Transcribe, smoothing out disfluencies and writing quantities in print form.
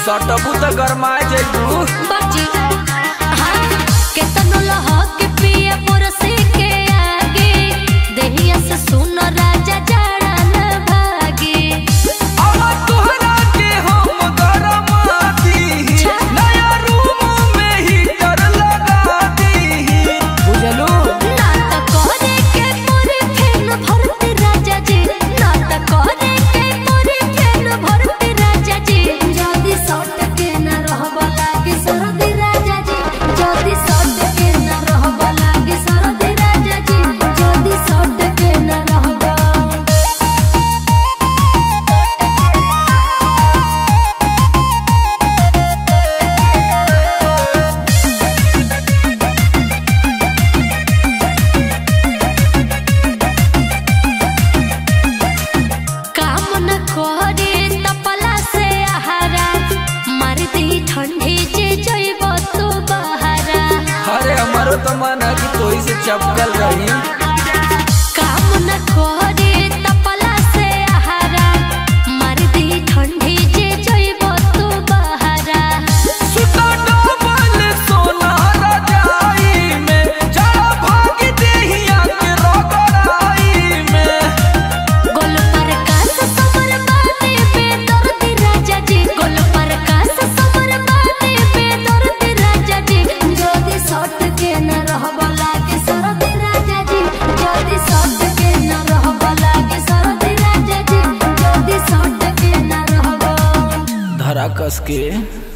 सटबू त गरमाए जइबू बची हां केतनो लह के पिया पुरसे के आगे देहिया से सुन राजा जाड़ा न भागे अब तोहरा के हम गरमा दी नया रूम में हीटर लगा दी बुझलू ना त करे के मोरे फेन भरते राजा जी ना त करे के मोरे फेन भरते राजा जी जदी सट के न रहब लागे सरदी राजा जी जदी सट के न रहब लागे सरदी राजा जी जदी सट के न रहब काम न करे तपला से आहारा मार दी ठंडी जे जइब तो बहारा अरे हमारो तो मन है कि तोही से चपकल रही काम न करे तपला से आहारा मार दी ठंडी जे जइब तो बहारा सुता डबल सोना रजाई में जड़ा भाग देहिया के रगड़ाई में गोल पर कास समर बाते पे दर्द राजा जी गोल पर कास समर बाते पे दर्द राजा जी जदी सट के न रहब लागे सरद राजा जी जदी सट के न रहब लागे सरद राजा जी जदी सट के न रहब धरा कस के